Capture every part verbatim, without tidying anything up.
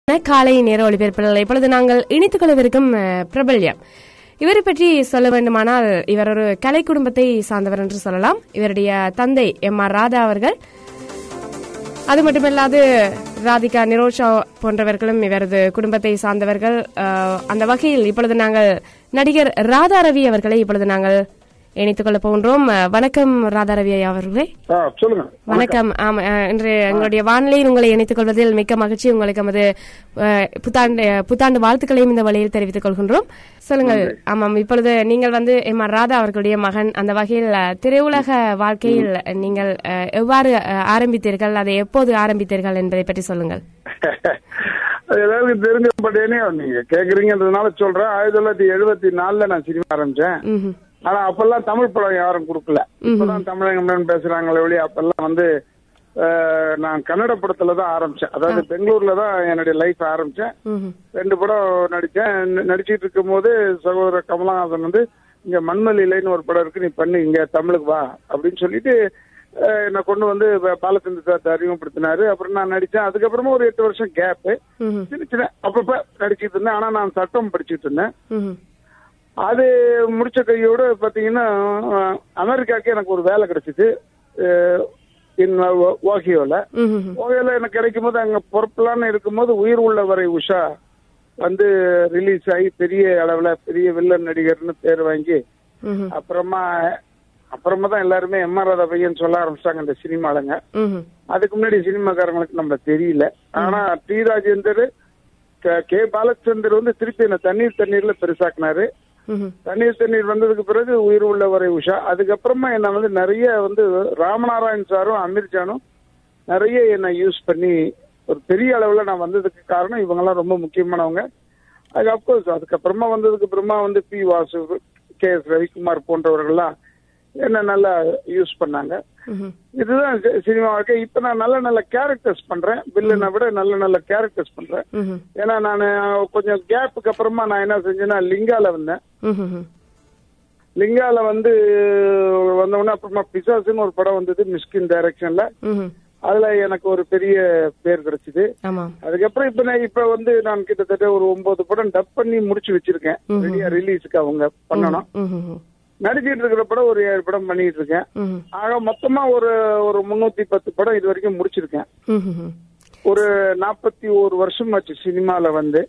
காலை நேர ஒளிபரப்பில் இப்பொழுது நாங்கள் இணைத்துக் கொள்ளவிருக்கும் பிரபல்யம். இவரை பற்றி சொல்ல வேண்டுமானால் இவர் ஒரு கலை குடும்பத்தை சார்ந்தவர் என்று சொல்லலாம். இவருடைய தந்தை எம் ஆர் ராதா அவர்கள், அது மட்டுமல்லாது ராதிகா நிரோஷா போன்றவர்களும் இவரது குடும்பத்தை சார்ந்தவர்கள். அந்த வகையில் இப்பொழுது நாங்கள் நடிகர் ராதா ரவி அவர்களை இப்பொழுது நாங்கள் இணைத்துக் கொள்ள போகின்றோம். வணக்கம் ராதா ரவி அவர்களே. சொல்லுங்க. வணக்கம். ஆமா, இன்று எங்களுடைய வானிலையில் உங்களை இணைத்துக் கொள்வதில் மிக்க மகிழ்ச்சி. உங்களுக்கு நமது புத்தாண்டு புத்தாண்டு வாழ்த்துக்களையும் இந்த வழியில் தெரிவித்துக் கொள்கின்றோம். சொல்லுங்கள். ஆமாம், இப்பொழுது நீங்கள் வந்து எம் ஆர் ராதா அவர்களுடைய மகன். அந்த வகையில் திரையுலக வாழ்க்கையில் நீங்கள் எவ்வாறு ஆரம்பித்தீர்கள், அதை எப்போது ஆரம்பித்தீர்கள் என்பதை பற்றி சொல்லுங்கள். ஏதாவது தெரிஞ்சப்பட்டேனே நீங்க கேக்குறீங்கன்றதுனால சொல்றேன். ஆயிரத்தி தொள்ளாயிரத்தி எழுபத்தி நாலுல நான் சினிமா ஆரம்பிச்சேன். ஆனா அப்பெல்லாம் தமிழ் படம் யாரும் கொடுக்கல. இப்பதான் தமிழகம் பேசுறாங்களே ஒழிய அப்பெல்லாம் வந்து நான் கன்னட படத்துலதான் ஆரம்பிச்சேன். அதாவது பெங்களூர்ல தான் என்னுடைய லைஃப் ஆரம்பிச்சேன். ரெண்டு படம் நடிச்சேன். நடிச்சிட்டு இருக்கும் போது சகோதரர் கமலஹாசன் வந்து இங்க மண்மல்லிலைன்னு ஒரு படம் இருக்கு, நீ பண்ணு இங்க தமிழுக்கு வா அப்படின்னு சொல்லிட்டு என்ன கொண்டு வந்து பாலச்சந்திர அறிமுகப்படுத்தினாரு. அப்புறம் நான் நடிச்சேன். அதுக்கப்புறமா ஒரு எட்டு வருஷம் கேப் சின்ன சின்ன அப்பப்ப நடிச்சிட்டு இருந்தேன். ஆனா நான் சட்டம் படிச்சுட்டு இருந்தேன். அது முடிச்ச கையோட பாத்தீங்கன்னா அமெரிக்காவுக்கு எனக்கு ஒரு வேலை கிடைச்சிது. ஓஹியோல ஓஹியோல எனக்கு கிடைக்கும் போது அங்க பொறுப்பலான்னு இருக்கும்போது உயிர் உள்ள வரை உஷா வந்து ரிலீஸ் ஆகி பெரிய அளவுல பெரிய வில்லன் நடிகர்னு பேர் வாங்கி அப்புறமா அப்புறமா தான் எல்லாருமே எம் ஆர் ராதா பையன் சொல்ல ஆரம்பிச்சிட்டாங்க இந்த சினிமாலங்க. அதுக்கு முன்னாடி சினிமாக்காரங்களுக்கு நம்ம தெரியல. ஆனா டி ராஜேந்தர், கே பாலச்சந்தர் வந்து திருப்பி என்ன தண்ணீர் தண்ணீர்ல பெருசாக்குனாரு. தண்ணீர் தண்ணீர் வந்ததுக்கு பிறகு உயிர் உள்ள வரை உஷா. அதுக்கப்புறமா என்ன வந்து நிறைய வந்து ராமநாராயண் சாரும் அமீர் ஜானும் நிறைய என்ன யூஸ் பண்ணி ஒரு பெரிய அளவுல நான் வந்ததுக்கு காரணம் இவங்க எல்லாம் ரொம்ப முக்கியமானவங்க. அது அப்கோர்ஸ் அதுக்கப்புறமா வந்ததுக்கு அப்புறமா வந்து P Vasu, K S Ravikumar போன்றவர்கள்லாம் என்ன நல்லா யூஸ் பண்ணாங்க. இதுதான் சினிமா வாழ்க்கை. இப்ப நான் நல்ல நல்ல கேரக்டர்ஸ் பண்றேன். வில்லனை விட நல்ல நல்ல கேரக்டர்ஸ் பண்றேன். ஏன்னா நான் கொஞ்சம் கேப்புக்கு அப்புறமா நான் என்ன செஞ்சேன்னா லிங்கால வந்தேன். லிங்கால வந்து வந்தோடனே அப்புறமா பிசாசுன்னு ஒரு படம் வந்தது மிஸ்கின் டைரக்ஷன்ல. அதுல எனக்கு ஒரு பெரிய பேர் கிடைச்சது. அதுக்கப்புறம் இப்ப நான் இப்ப வந்து நான் கிட்டத்தட்ட ஒரு ஒன்பது படம் டப் பண்ணி முடிச்சு வச்சிருக்கேன். ரெடியா ரிலீஸுக்கு அவங்க பண்ணணும். நடிச்சிட்டு இருக்கிற படம் ஒரு ஏழு படம் பண்ணிட்டு இருக்கேன். ஆக மொத்தமா ஒரு ஒரு முன்னூத்தி பத்து படம் இது வரைக்கும் முடிச்சிருக்கேன். ஒரு நாற்பத்தி ஒரு வருஷம் ஆச்சு சினிமால வந்து.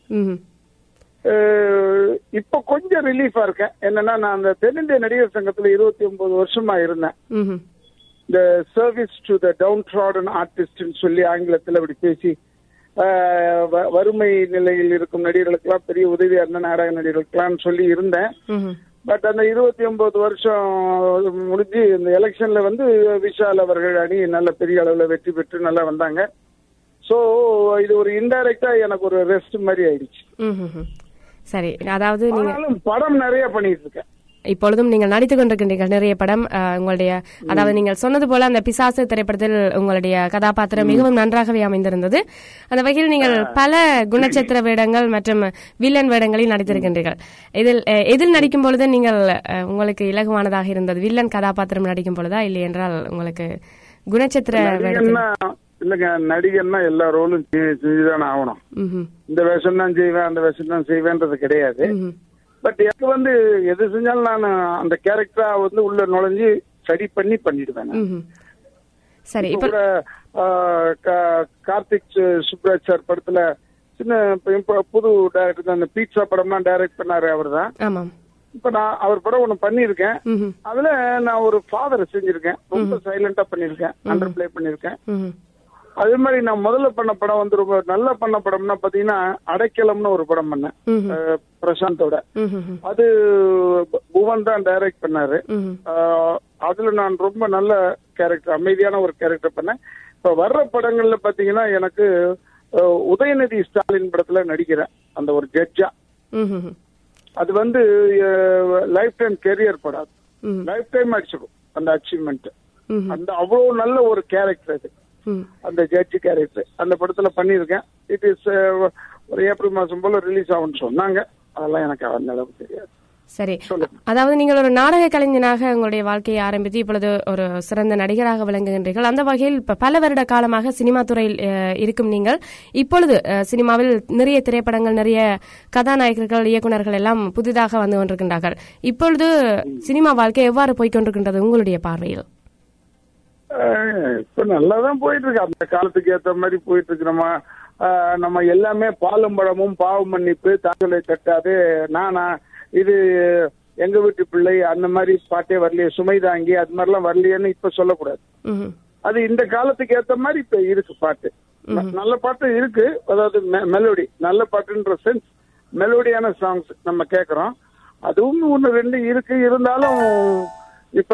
இப்ப கொஞ்சம் ரிலீஃபா இருக்கேன். என்னன்னா நான் அந்த தென்னிந்திய நடிகர் சங்கத்துல இருபத்தி ஒன்பது வருஷமா இருந்தேன். இந்த service to the downtrodden artist சொல்லி ஆங்கிலத்தில் அப்படி பேசி வறுமை நிலையில் இருக்கும் நடிகர்களுக்கெல்லாம் பெரிய உதவியா இருந்த நாடக நடிகர்களுக்கெல்லாம் சொல்லி இருந்தேன். பட் அந்த இருபத்தி ஒன்பது வருஷம் முடிஞ்சு இந்த எலெக்ஷன்ல வந்து விஷால் அவர்கள் அணி நல்ல பெரிய அளவுல வெற்றி பெற்று நல்லா வந்தாங்க. சோ இது ஒரு இன்டைரக்டா எனக்கு ஒரு ரெஸ்ட் மாதிரி ஆயிடுச்சு. சரி, அதாவது நீங்க படம் நிறைய பண்ணிட்டு இருக்கேன். இப்பொழுதும் நீங்கள் நடித்துக் கொண்டிருக்கின்றீர்கள் நிறைய படம். உங்களுடைய அதாவது நீங்கள் சொன்னது போல அந்த பிசாசு திரைப்படத்தில் உங்களுடைய கதாபாத்திரம் மிகவும் நன்றாகவே அமைந்திருந்தது. அந்த வகையில் நீங்கள் பல குணச்சித்திர வேடங்கள் மற்றும் வில்லன் வேடங்களில் நடித்திருக்கின்றீர்கள். இதில் எதில் நடிக்கும் பொழுது நீங்கள் உங்களுக்கு இலகுவானதாக இருந்தது? வில்லன் கதாபாத்திரம் நடிக்கும் பொழுதா, இல்லை என்றால் உங்களுக்கு குணச்சித்திர வேடம்? இல்லங்க, நடிகர்னா எல்லா ரோலும் செஞ்சுதான் ஆகணும். இந்த வேஷம் தான் செய்வேன் அந்த வேஷம் தான் செய்வேன்றது கிடையாது. பட் எனக்கு வந்து எது செஞ்சாலும் நான் அந்த கேரக்டரா வந்து உள்ள நுழைஞ்சு ஸ்டடி பண்ணி பண்ணிடுவேன். சரி, இப்ப கார்த்திக் சுப்ராஜ் சார் படத்துல சின்ன புது டைரக்டர் அந்த பீட்சா படம்லாம் டைரக்ட் பண்ணாரு அவர் தான். இப்ப நான் அவர் படம் ஒண்ணு பண்ணிருக்கேன். அதுல நான் ஒரு ஃபாதர் செஞ்சிருக்கேன். ரொம்ப சைலண்டா பண்ணிருக்கேன், அண்டர் பிளே பண்ணிருக்கேன். அதே மாதிரி நான் முதல்ல பண்ண படம் வந்து ரொம்ப நல்லா பண்ண படம்னா பாத்தீங்கன்னா அடைக்கலம்னு ஒரு படம் பண்ணேன் பிரசாந்தோட. அது புவன் தான் டைரக்ட் பண்ணாரு. அதுல நான் ரொம்ப நல்ல கேரக்டர், அமைதியான ஒரு கேரக்டர் பண்ணேன். இப்ப வர்ற படங்கள்ல பாத்தீங்கன்னா எனக்கு உதயநிதி ஸ்டாலின் படத்துல நடிக்கிறேன் அந்த ஒரு ஜட்ஜா. அது வந்து லைஃப் டைம் கெரியர் படம். லைஃப் டைம் அடிச்சிடும் அந்த அச்சீவ்மெண்ட். அந்த அவ்வளவு நல்ல ஒரு கேரக்டர் அது, அந்த ஜட்ஜி கேரக்டர். அந்த படத்துல பண்ணிருக்கேன். இட் இஸ் ஒரு ஏப்ரல் மாசம் போல ரிலீஸ் ஆகும்னு சொன்னாங்க. அதெல்லாம் எனக்கு அந்த அளவுக்கு தெரியாது. சரி, அதாவது நீங்கள் ஒரு நாடக கலைஞனாக உங்களுடைய வாழ்க்கையை ஆரம்பித்து இப்பொழுது ஒரு சிறந்த நடிகராக விளங்குகின்றீர்கள். அந்த வகையில் இப்ப பல வருட காலமாக சினிமா துறையில் இருக்கும் நீங்கள் இப்பொழுது சினிமாவில் நிறைய திரைப்படங்கள், நிறைய கதாநாயகர்கள், இயக்குநர்கள் எல்லாம் புதிதாக வந்து கொண்டிருக்கின்றார்கள். இப்பொழுது சினிமா வாழ்க்கை எவ்வாறு போய்கொண்டிருக்கின்றது உங்களுடைய பார்வையில்? இப்ப நல்லாதான் போயிட்டு இருக்கு. அந்த காலத்துக்கு ஏற்ற மாதிரி போயிட்டு இருக்கு. நம்ம நம்ம எல்லாமே பாலும் பழமும் பாவ மன்னிப்பு தாக்கலை தட்டாது நானா இது எங்க வீட்டு பிள்ளை அந்த மாதிரி பாட்டே வரலையே, சுமை தாங்கி அது மாதிரிலாம் வரலையேன்னு இப்ப சொல்லக்கூடாது. அது இந்த காலத்துக்கு ஏற்ற மாதிரி இப்ப இருக்கு பாட்டு. நல்ல பாட்டு இருக்கு, அதாவது மெலோடி நல்ல பாட்டுன்ற சென்ஸ், மெலோடியான சாங்ஸ் நம்ம கேட்கறோம். அதுவும் ஒன்னு ரெண்டு இருக்கு. இருந்தாலும் இப்ப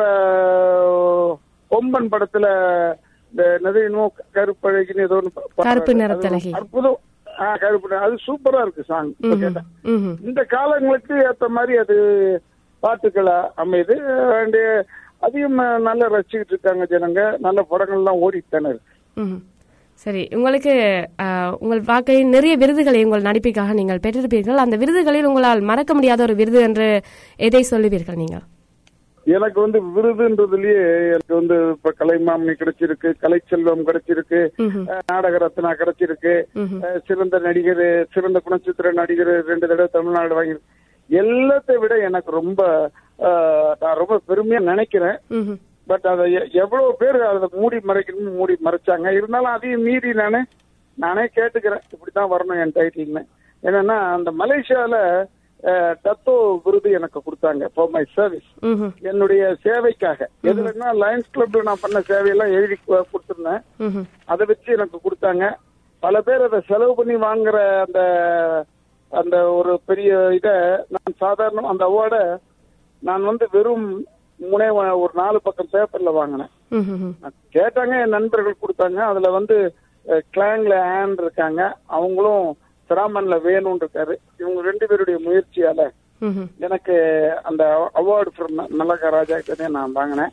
கொம்பன் படத்துல இன்னும் கருப்பழகின்னு ஏதோ அற்புதம், கருப்பு, அது சூப்பரா இருக்கு சாங். இந்த காலங்களுக்கு ஏற்ற மாதிரி அது பாட்டுக்களை அமைது. அதையும் நல்லா ரசிச்சுட்டு இருக்காங்க ஜனங்க. நல்ல படங்கள்லாம் ஓடிட்டு தானே இருக்கு. சரி, உங்களுக்கு உங்கள் வாழ்க்கையில் நிறைய விருதுகளை உங்கள் நடிப்புக்காக நீங்கள் பெற்றிருப்பீர்கள். அந்த விருதுகளில் உங்களால் மறக்க முடியாத ஒரு விருது என்று எதை சொல்லுவீர்கள் நீங்கள்? எனக்கு வந்து விருதுன்றதுலயே எனக்கு வந்து இப்ப கலைமாமணி கிடைச்சிருக்கு, கலைச்செல்வம் கிடைச்சிருக்கு, நாடக ரத்னா கிடைச்சிருக்கு, சிறந்த நடிகர், சிறந்த குணச்சித்திர நடிகர் ரெண்டு தடவை தமிழ்நாடு வாங்கிருக்கு. எல்லாத்தை விட எனக்கு ரொம்ப நான் ரொம்ப பெருமையா நினைக்கிறேன். பட் அதை எவ்வளவு பேர் அதை மூடி மறைக்கணும்னு மூடி மறைச்சாங்க. இருந்தாலும் அதையும் மீறி நானே நானே கேட்டுக்கிறேன், இப்படித்தான் வரணும் என் டைட்டில்னு. என்னன்னா அந்த மலேசியால டத்தோ விருது எனக்கு கொடுத்தாங்க ஃபார் மை சர்வீஸ், என்னுடைய சேவைக்காக. எதுலன்னா லயன்ஸ் கிளப்ல நான் பண்ண சேவையெல்லாம் எழுதி கொடுத்துருந்தேன். அதை வச்சு எனக்கு கொடுத்தாங்க. பல பேர் அதை செலவு பண்ணி வாங்குற அந்த அந்த ஒரு பெரிய இத நான் சாதாரண அந்த அவார்டை நான் வந்து வெறும் முனே ஒரு நாலு பக்கம் பேப்பர்ல வாங்கினேன். கேட்டாங்க, என் நண்பர்கள் கொடுத்தாங்க. அதுல வந்து கிளாங்ல ஆன் இருக்காங்க, அவங்களும் சிராமன்ல வேணும்னு இருக்காரு. இவங்க ரெண்டு பேருடைய முயற்சியால எனக்கு அந்த அவார்டு ஃப்ரம் மல்லக்கா ராஜா கிட்டே நான் வாங்கினேன்.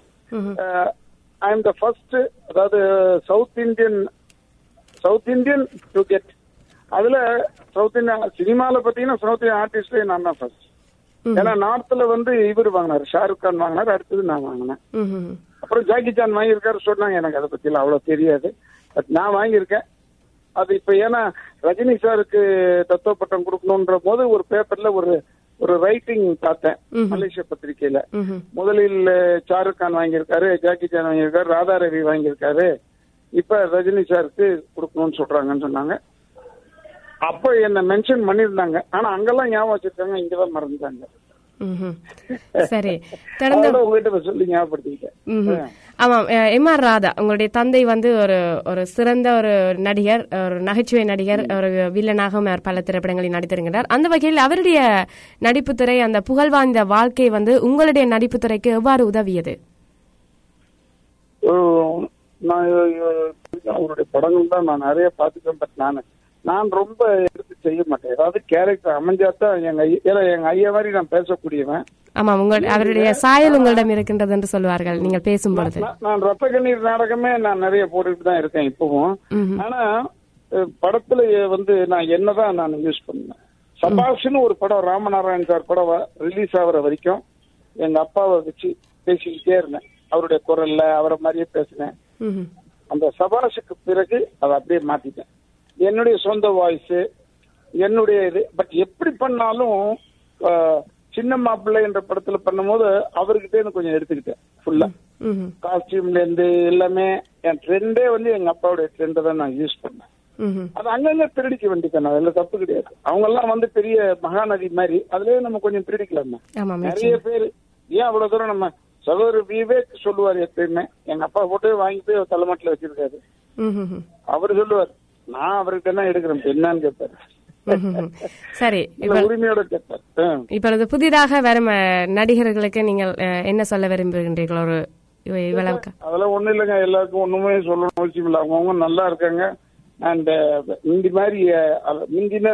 ஐ எம் த ஃபர்ஸ்ட், அதாவது south Indian south Indian to get. அதுல சவுத் இந்தியன் சினிமால பாத்தீங்கன்னா சவுத் இந்தியன் ஆர்டிஸ்ட்லயே நான் தான் ஃபர்ஸ்ட். ஏன்னா நார்த்ல வந்து இவர் வாங்கினாரு, ஷாருக் கான் வாங்கினாரு, அடுத்தது நான் வாங்கினேன். அப்புறம் ஜாக்கி சான் வாங்கியிருக்காரு சொன்னாங்க. எனக்கு அதை பத்தி அவ்வளவு தெரியாது, பட் நான் வாங்கியிருக்கேன். அது இப்ப ஏன்னா ரஜினி சாருக்கு தத்துவ பட்டம் கொடுக்கணும்ன்ற போது ஒரு பேப்பர்ல ஒரு ஒரு ரைட்டிங் பார்த்தேன் மலேசிய பத்திரிகையில. முதலில் ஷாருக் கான் வாங்கியிருக்காரு, ஜாக்கி சான் வாங்கியிருக்காரு, ராதா ரவி வாங்கியிருக்காரு, இப்ப ரஜினி சாருக்கு கொடுக்கணும்னு சொல்றாங்கன்னு சொன்னாங்க. அப்ப என்ன மென்ஷன் பண்ணிருந்தாங்க. ஆனா அங்கெல்லாம் ஞாபகம் வச்சிருக்காங்க, இங்கதான் மறந்துட்டாங்க. சரி, தொடர்ந்து உங்ககிட்ட சொல்லி ஞாபகப்படுத்திக்கிட்டேன். ஆமாம், எம் ஆர் ராதா உங்களுடைய தந்தை வந்து ஒரு ஒரு சிறந்த ஒரு நடிகர், ஒரு நகைச்சுவை நடிகர், ஒரு வில்லனாகவும் பல திரைப்படங்களில் நடித்திருக்கிறார். அந்த வகையில் அவருடைய நடிப்பு துறை, அந்த புகழ் வாய்ந்த வாழ்க்கை வந்து உங்களுடைய நடிப்பு துறைக்கு எவ்வாறு உதவியது? அவருடைய படங்கள் தான் நான் நிறைய பார்த்துக்கேன். பட் நான் நான் ரொம்ப எடுத்து செய்ய மாட்டேன். ஏதாவது கேரக்டர் அமைஞ்சாதான் எங்க எங்க ஐயா மாதிரி நான் பேசக்கூடியவன். ஆமா, உங்கள் அவருடைய சாயல் உங்களிடம் இருக்கின்றது என்று சொல்வார்கள் நீங்கள் பேசும்பொழுது. நான் ரத்த கண்ணீர் நாடகமே நான் நிறைய போட்டுட்டு தான் இருக்கேன் இப்பவும். ஆனா படத்துல வந்து நான் என்னதான் நான் யூஸ் பண்ணேன். சபாஷ்னு ஒரு படம் ராமநாராயண் சார் படம் ரிலீஸ் ஆகுற வரைக்கும் எங்க அப்பாவை வச்சு பேசிக்கிட்டே இருந்தேன். அவருடைய குரல்ல அவரை மாதிரியே பேசினேன். அந்த சபாஷுக்கு பிறகு அதை அப்படியே மாத்திட்டேன். என்னுடைய சொந்த வாய்ஸ், என்னுடைய இது. பட் எப்படி பண்ணாலும் சின்ன மாப்பிள்ளை என்ற படத்துல பண்ணும் போது அவர்கிட்ட இருந்து கொஞ்சம் எடுத்துக்கிட்டேன். ஃபுல்லா காஸ்டியூம்ல இருந்து எல்லாமே என் ட்ரெண்டே வந்து எங்க அப்பாவுடைய ட்ரெண்டை தான் நான் யூஸ் பண்ணேன். அது அங்கங்க திருடிக்க வேண்டியதான், அதுல தப்பு கிடையாது. அவங்க எல்லாம் வந்து பெரிய மகாநதி மாதிரி, அதுலயே நம்ம கொஞ்சம் திருடிக்கலாம். நிறைய பேர் ஏன் அவ்வளவு தூரம் நம்ம சகோதரர் விவேக் சொல்லுவார் எப்பயுமே, எங்க அப்பா போட்டு வாங்கி போய் தலைமாட்டில வச்சிருக்காரு. அவர் சொல்லுவார், நான் அவர்கிட்ட என்ன எடுக்கிறேன் என்னன்னு கேட்பாரு. சரி, உரிமையோட கேட்பார். இப்பொழுது புதிதாக வரும் நடிகர்களுக்கு நீங்கள் என்ன சொல்ல விரும்புகின்றீர்கள்? ஒரு அதெல்லாம் ஒண்ணும் இல்லைங்க, எல்லாருக்கும் ஒண்ணுமே சொல்லணும் அவசியம் இல்லை. அவங்கவுங்க நல்லா இருக்காங்க. அண்ட் முந்தி மாதிரி முந்தின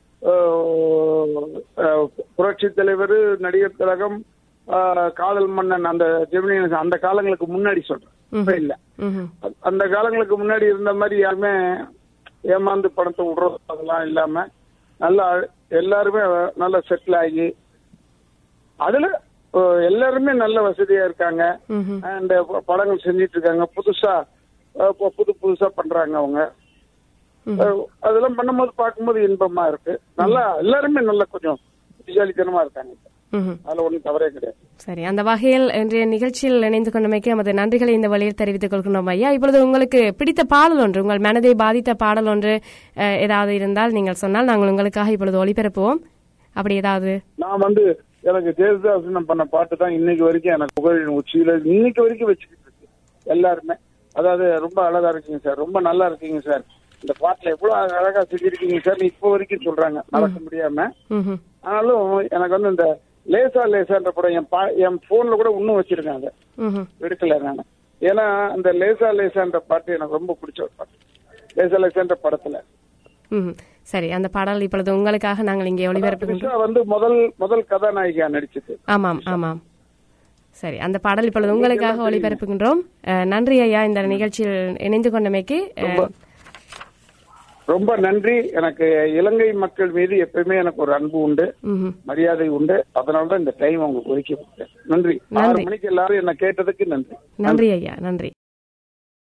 புரட்சி தலைவர், நடிகர் திலகம், காதல் மன்னன், அந்த ஜெமினி அந்த காலங்களுக்கு முன்னாடி சொல்றேன் இல்ல, அந்த காலங்களுக்கு முன்னாடி இருந்த மாதிரி யாருமே ஏமாந்து பணத்தை விடுறது அதெல்லாம் இல்லாம நல்லா எல்லாருமே நல்லா செட்டில் ஆகி அதுல அஹ், எல்லாருமே நல்ல வசதியா இருக்காங்க. ம்ஹும். அண்ட் படங்கள் செஞ்சிட்டு இருக்காங்க. புதுசா அஹ், இப்ப புது புதுசா பண்றாங்க அவங்க. அஹ், அதெல்லாம் பண்ணும்போது பார்க்கும்போது இன்பமா இருக்கு. நல்லா எல்லாருமே நல்ல கொஞ்சம் புத்திசாலித்தனமா இருக்காங்க. ம்ஹும். அதுல ஒண்ணும் தவறே கிடையாது. சரி, அந்த வகையில் இன்றைய நிகழ்ச்சியில் இணைந்து கொண்டமைக்கு நமது நன்றிகளை இந்த வழியில் தெரிவித்துக் கொள்கின்றோம் ஐயா. இப்பொழுது உங்களுக்கு பிடித்த பாடல் ஒன்று, உங்கள் மனதை பாதித்த பாடல் ஒன்று அஹ், ஏதாவது இருந்தால் நீங்கள் சொன்னால் நாங்கள் உங்களுக்காக இப்பொழுது ஒளிபரப்புவோம். அப்படி ஏதாவது? நான் வந்து எனக்கு ஜெயசுதாசனம் பண்ண பாட்டு தான் இன்னைக்கு வரைக்கும் எனக்கு புகழின் உச்சியில இன்னைக்கு வரைக்கும் வச்சுக்கிட்டு இருக்கு எல்லாருமே. அதாவது ரொம்ப அழகா இருக்கீங்க சார், ரொம்ப நல்லா இருக்கீங்க சார், இந்த பாட்டுல எவ்வளவு அழகா செஞ்சிருக்கீங்க சார் இப்ப வரைக்கும் சொல்றாங்க மறக்க முடியாம. ம்ஹும். ஆனாலும் எனக்கு வந்து இந்த லேசா லேசான்ற படம் என் பா என் போன்ல கூட இன்னும் வச்சிருக்காங்க, ம்ஹும். எடுக்கல நான். ஏன்னா அந்த லேசா லேசான்ற பாட்டு எனக்கு ரொம்ப பிடிச்ச ஒரு பாட்டு, லேசா லேசான்ற படத்துல. ம்ஹும். சரி, அந்த பாடல் இப்பொழுது உங்களுக்காக நாங்கள் இங்கே ஒளிபரப்புகின்றோம். த்ரிஷா வந்து முதல் முதல் கதாநாயகியா நடிச்சது. ஆமாம் ஆமாம். சரி, அந்த பாடல் இப்பொழுது உங்களுக்காக ஒளிபரப்புகின்றோம். அஹ், நன்றி ஐயா இந்த நிகழ்ச்சியில் இணைந்து கொண்டமைக்கு. அஹ், ரொம்ப நன்றி. எனக்கு இலங்கை மக்கள் மீது எப்பவுமே எனக்கு ஒரு அன்பு உண்டு, ம்ஹும். மரியாதை உண்டு. அதனாலதான் இந்த டைம் உங்களுக்கு ஒதுக்கி கொடுத்தேன். நன்றி. ஆறு மணிக்கு எல்லாரும் என்ன கேட்டதுக்கு நன்றி. நன்றி ஐயா, நன்றி.